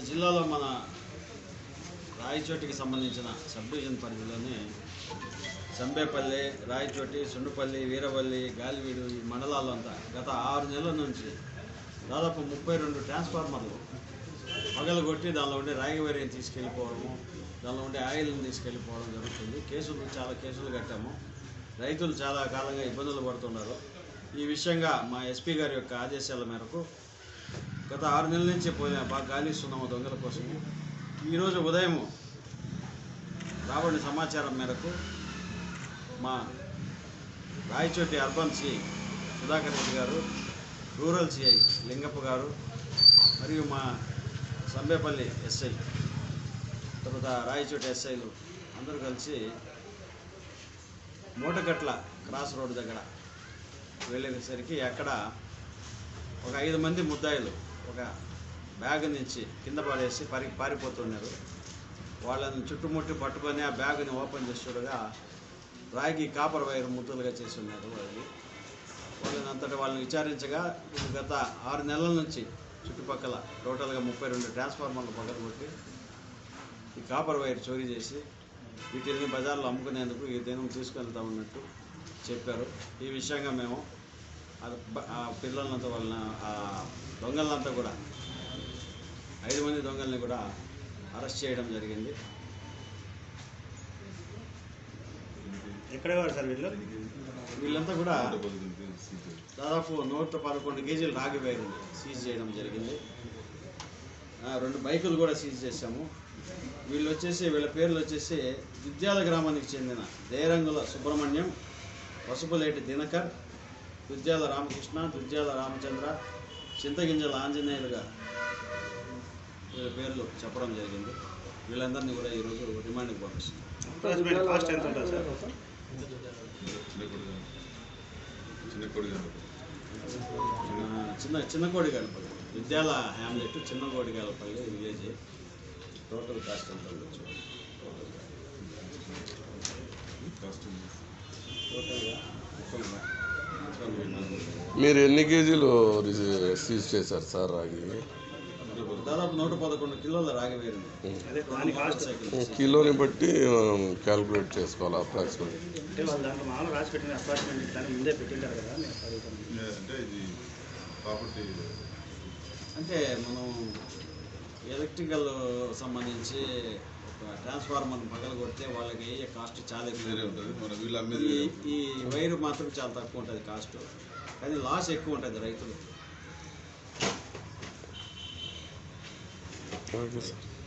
జిల్లాలో మన రాయచోటికి సంబంధించిన సబ్ డివిజన్ పరిధిలోని సంబేపల్లి, రాయచోటి, సుండుపల్లి, వీరవల్లి, గాలివీడు ఈ మండలాల్లో అంతా గత 6 నెలల నుంచి దాదాపు 32 ట్రాన్స్ఫార్మర్లు పగలగొట్టి దానిలో ఉండే రాగివేరిని తీసుకెళ్ళిపోవడము, దానిలో ఉండే ఆయిల్ని తీసుకెళ్ళిపోవడం జరుగుతుంది. చాలా కేసులు కట్టాము. రైతులు చాలా కాలంగా ఇబ్బందులు పడుతున్నారు. ఈ విషయంగా మా ఎస్పీ గారి యొక్క ఆదేశాల మేరకు గత 6 నెలల నుంచి బాగా గాలిస్తున్నాము దొంగల కోసము. ఈరోజు ఉదయం రాబడిన సమాచారం మేరకు మా రాయచోటి అర్బన్ సిఐ సుధాకర్ రెడ్డి గారు, రూరల్ సిఐ లింగప్ప గారు మరియు మా సంబేపల్లి ఎస్ఐ తర్వాత రాయచోటి ఎస్ఐలు అందరూ కలిసి మూటగట్ల క్రాస్ రోడ్డు దగ్గర వెళ్ళేసరికి అక్కడ ఒక 5 మంది ముద్దాయిలు ఒక బ్యాగ్ నుంచి కింద పడేసి పారిపోతున్నారు. వాళ్ళని చుట్టుముట్టి పట్టుకొని ఆ బ్యాగ్ని ఓపెన్ చేసి చూడగా రాగి కాపర్ వైర్ ముద్దలుగా చేసి ఉన్నారు. వాళ్ళని విచారించగా గత 6 నెలల నుంచి చుట్టుపక్కల టోటల్గా 32 ట్రాన్స్ఫార్మర్లు పగలగొట్టి ఈ కాపర్ వైర్ చోరీ చేసి వీటిని బజార్లో అమ్ముకునేందుకు ఈ దినం తీసుకెళ్తా ఉన్నట్టు చెప్పారు. ఈ విషయంగా మేము ఆ పిల్లలంతా వాళ్ళని ఆ దొంగలంతా కూడా 5 మంది దొంగల్ని కూడా అరెస్ట్ చేయడం జరిగింది. ఎక్కడ సార్ వీళ్ళంతా కూడా దాదాపు 111 కేజీలు రాగి వైర్ని సీజ్ చేయడం జరిగింది. 2 బైకులు కూడా సీజ్ చేశాము. వీళ్ళ పేర్లు వచ్చేసి దుద్యాల గ్రామానికి చెందిన దేరంగుల సుబ్రహ్మణ్యం, పసుపులేటి దినకర్, దుద్యాల రామకృష్ణ, దుద్యాల రామచంద్ర, చింతగింజల ఆంజనేయులుగా వీళ్ళ పేర్లు చెప్పడం జరిగింది. వీళ్ళందరినీ కూడా ఈరోజు రిమాండ్కి పంపిస్తున్నాం. చిన్న కోడిగాలపల్లి విద్యాల హ్యామ్లెట్, చిన్న కోడిగాలపల్లి విలేజ్. టోటల్ కాస్ట్ ఎంత ఉండొచ్చు? మీరు ఎన్ని కేజీలు సీజ్ చేశారు సార్ రాగి? దాదాపు 111 కిలోల రాగి వేరు. కిలోని బట్టి క్యాల్కులేట్ చేసుకోవాలి అప్రాక్సిమేట్. అంటే మనం ఎలక్ట్రికల్ సంబంధించి ఒక ట్రాన్స్ఫార్మర్ని పగలగొడితే వాళ్ళకి అయ్యే కాస్ట్ చాలా ఎక్కువ ఉంటుంది. ఈ వైరు మాత్రం చాలా తక్కువ ఉంటుంది కాస్ట్, కానీ లాస్ ఎక్కువ ఉంటుంది రైతులు. Okay sir.